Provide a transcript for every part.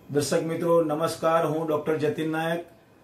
दर्शक मित्रों नमस्कार। हूँ डॉक्टर जतिन नायक।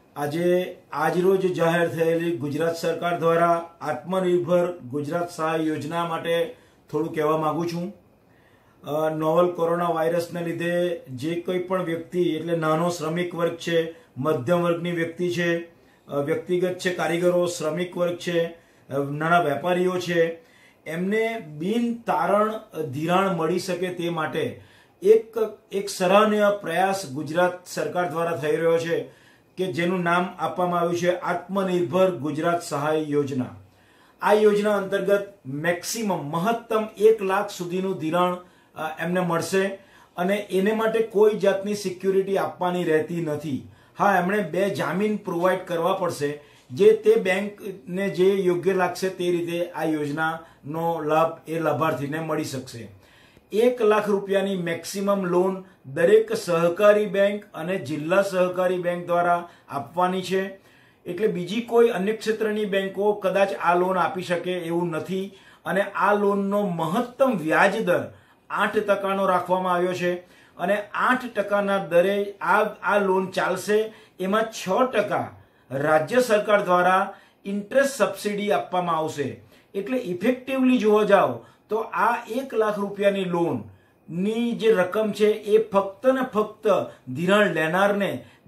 આજરોજ જાહેર થયેલી ગુજરાત સરકાર દ્વારા આત્મનિર્ભર ગુજરાત સહાય યોજના માટે થોડું કહેવા માંગુ છું। નોવલ કોરોના વાયરસને લીધે જે કોઈ પણ વ્યક્તિ એટલે નાનો શ્રમિક વર્ગ છે, મધ્યમ વર્ગની વ્યક્તિ છે, વ્યક્તિગત છે, કારીગરો, શ્રમિક વર્ગ છે, નાના વેપારીઓ છે, એમને બિન તારણ ધિરાણ મળી શકે તે માટે એક સરાહનીય પ્રયાસ ગુજરાત સરકાર દ્વારા થઈ રહ્યો છે કે જેનું નામ આપવામાં આવ્યું છે આત્મનિર્ભર ગુજરાત સહાય યોજના। આ યોજના અંતર્ગત મહત્તમ 1 લાખ સુધીનું ધિરાણ એમને મળશે અને એને માટે કોઈ જાતની સિક્યુરિટી આપવાની રહેતી નથી। હા, એમણે 2 જામીન પ્રોવાઈડ કરવા પડશે જે તે બેંકને જે યોગ્ય લાગશે તે રીતે આ યોજનાનો લાભ એ લાભાર્થીને મળી શકશે। 1 લાખ રૂપિયાની મેક્સિમમ લોન દરેક સહકારી બેંક અને જિલ્લા સહકારી બેંક દ્વારા આપવાની છે। એટલે બીજી કોઈ અન્ય ક્ષેત્રની બેંકો કદાચ આ લોન આપી શકે એવું નથી અને આ લોનનો મહત્તમ વ્યાજ દર 8% રાખવામાં આવ્યો છે અને 8%ના દરે આ લોન ચાલશે। એમાં 6% રાજ્ય સરકાર દ્વારા ઇન્ટરેસ્ટ સબસિડી આપવામાં આવશે। એટલે ઇફેક્ટિવલી જોવા જાઓ તો આ 1 લાખ રૂપિયાની લોન ની જે રકમ છે એ ફક્ત ને ફક્ત ધિરાણ લેનારને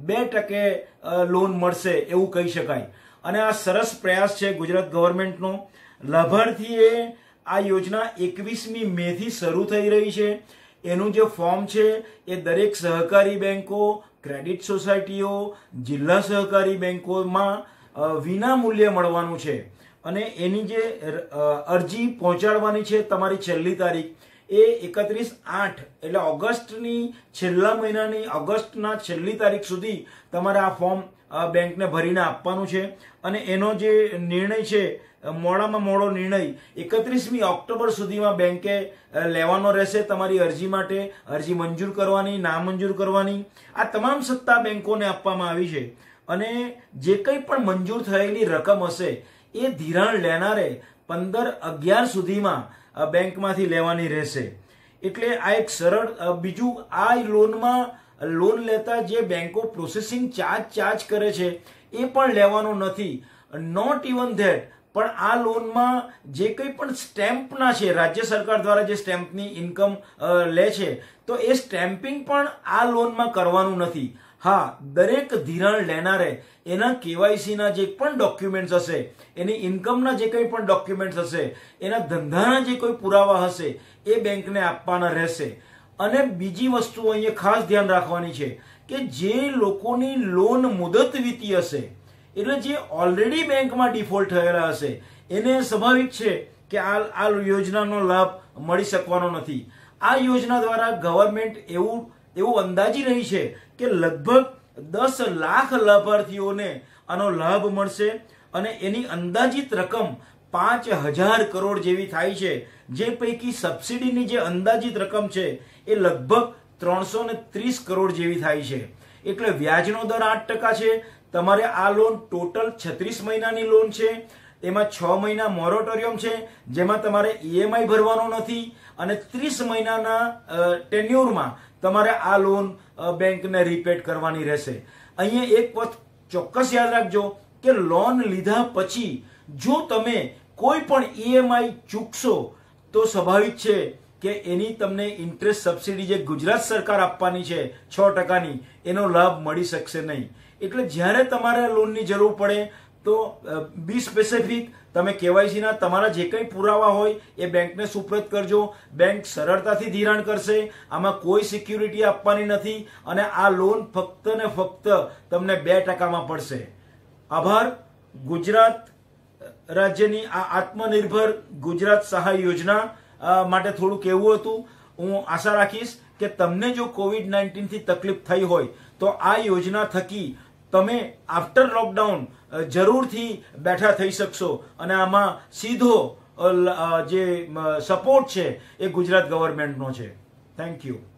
2% લોન મળશે એવું કહી શકાય અને આ સરસ પ્રયાસ છે ગુજરાત ગવર્મેન્ટનો। લાભાર્થીએ આ યોજના 21મી મે થી શરૂ થઈ રહી છે। એનું જે ફોર્મ છે એ દરેક સહકારી બેંકો, ક્રેડિટ સોસાયટીઓ, જિલ્લા સહકારી બેંકોમાં વિના મૂલ્યે મળવાનું છે અને એની જે અરજી પહોંચાડવાની છે તમારી છેલ્લી તારીખ એ 31/8 એટલે ઓગસ્ટની છેલ્લા મહિનાની ઓગસ્ટના છેલ્લી તારીખ સુધી તમારે આ ફોર્મ બેંકને ભરીને આપવાનું છે અને એનો જે નિર્ણય છે મોડામાં મોડો નિર્ણય 31મી ઓક્ટોબર સુધીમાં બેંકે લેવાનો રહેશે। તમારી અરજી માટે અરજી મંજૂર કરવાની, નામંજૂર કરવાની આ તમામ સત્તા બેંકોને આપવામાં આવી છે અને જે કંઈ પણ મંજૂર થયેલી રકમ હશે એ ધિરાણ લેનારે 15/11 સુધીમાં બેંકમાંથી લેવાની રહેશે। એટલે આ એક સરળ બીજું આ લોનમાં લોન લેતા જે બેંકો પ્રોસેસિંગ ચાર્જ કરે છે એ પણ લેવાનો નથી। નોટ ઇવન ધેટ પણ આ લોનમાં જે કંઈ પણ સ્ટેમ્પના છે, રાજ્ય સરકાર દ્વારા જે સ્ટેમ્પની ઇન્કમ લે છે તો એ સ્ટેમ્પિંગ પણ આ લોનમાં કરવાનું નથી। હા, દરેક ધિરાણ લેનારે એના કેવાયસીના જે પણ ડોક્યુમેન્ટ્સ હશે, એની ઇન્કમના જે કંઈ પણ ડોક્યુમેન્ટ્સ હશે, એના ધંધાના જે કોઈ પુરાવા હશે એ બેંકને આપવાના રહેશે। અને બીજી વસ્તુ અહીંયા ખાસ ધ્યાન રાખવાની છે કે જે લોકોની લોન મુદત વીતી હશે એટલે જે ઓલરેડી બેંકમાં ડિફોલ્ટ થયેલા હશે એને સ્વાભાવિક છે કે આ યોજનાનો લાભ મળી શકવાનો નથી। આ યોજના દ્વારા ગવર્મેન્ટ એવું અંદાજી રહી છે કે લગભગ 10 લાખ લાભાર્થીઓને આનો લાભ મળશે અને એની અંદાજિત રકમ 5000 કરોડ જેવી થાય છે। જે પૈકી સબસિડીની જે અંદાજિત રકમ છે એ લગભગ 330 કરોડ જેવી થાય છે। એટલે વ્યાજનો દર 8% છે। તમારે આ લોન ટોટલ 36 મહિનાની લોન છે। એમાં 6 મહિના મોરેટોરિયમ છે જેમાં તમારે ઈએમઆઈ ભરવાનો નથી અને 30 મહિનાના ટેન્યુરમાં તમારે આ લોન બેંકને રીપેડ કરવાની રહેશે। અહીંયા એક વાત ચોક્કસ યાદ રાખજો કે લોન લીધા પછી જો તમે કોઈ પણ ઈએમઆઈ ચૂકશો તો સ્વાભાવિક છે કે એની તમને ઇન્ટરેસ્ટ સબસિડી જે ગુજરાત સરકાર આપવાની છે 6%ની એનો લાભ મળી શકશે નહીં। એટલે જ્યારે તમારે લોનની જરૂર પડે તો બી સ્પેસિફિક તમે કેવાયસીના તમારા જે કંઈ પુરાવા હોય એ બેંકને સુપ્રત કરજો। બેંક સરળતાથી ધિરાણ કરશે, આમાં કોઈ સિક્યુરિટી આપવાની નથી અને આ લોન ફક્ત ને ફક્ત તમને 2%માં પડશે। આભાર। ગુજરાત રાજ્યની આ આત્મનિર્ભર ગુજરાત સહાય યોજના માટે થોડું કહેવું હતું। હું આશા રાખીશ કે તમને જો COVID-19 થી તકલીફ થઈ હોય તો આ યોજના થકી તમે આફ્ટર લોકડાઉન જરૂરથી બેઠા થઈ શકશો અને આમાં સીધો જે સપોર્ટ છે એ ગુજરાત ગવર્મેન્ટનો છે। Thank you.